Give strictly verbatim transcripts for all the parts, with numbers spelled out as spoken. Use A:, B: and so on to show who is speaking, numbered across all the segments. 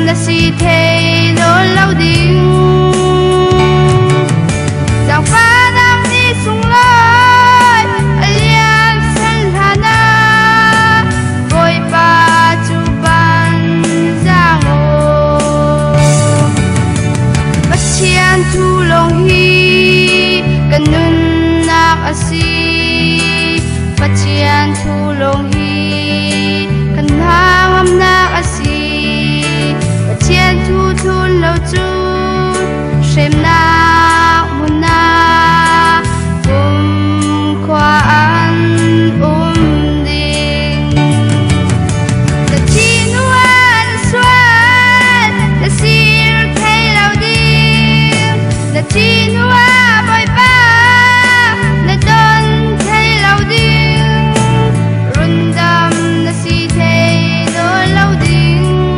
A: na si thế đó lâu đình giang pha nam đi sung lối alian san hana boy pa chu ban giang ô bắt chian thu long hi kan nun nak asi bắt chian thu long hi kan hangam nak asi chiên thu thun lâu chu xem na mun na um khoa an um ding ta chi nuan xuan ta sir thay lâu ding ta chi nuan bồi ba na don thay lâu ding run dam na si thay do lâu ding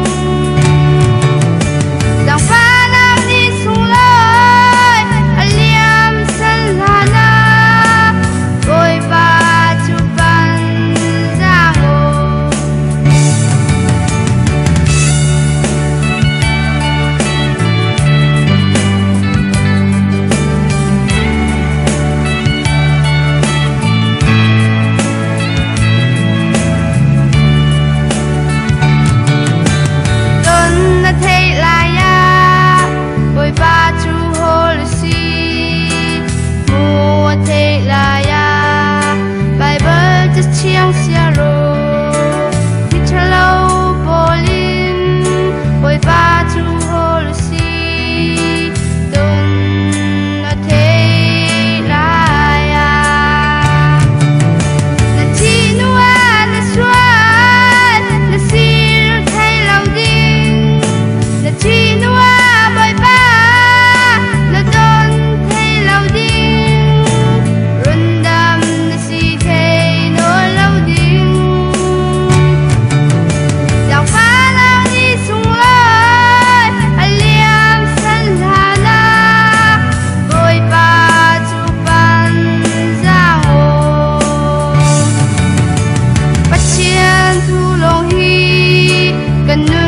A: chiang xia ro mi cha lâu bò lim bồi ba chu hồ lu si đông na thế la ya na chi nuan na xuan na sir thay lâu ding na chi nuan bồi ba na don thay lâu ding run dam na si thay gần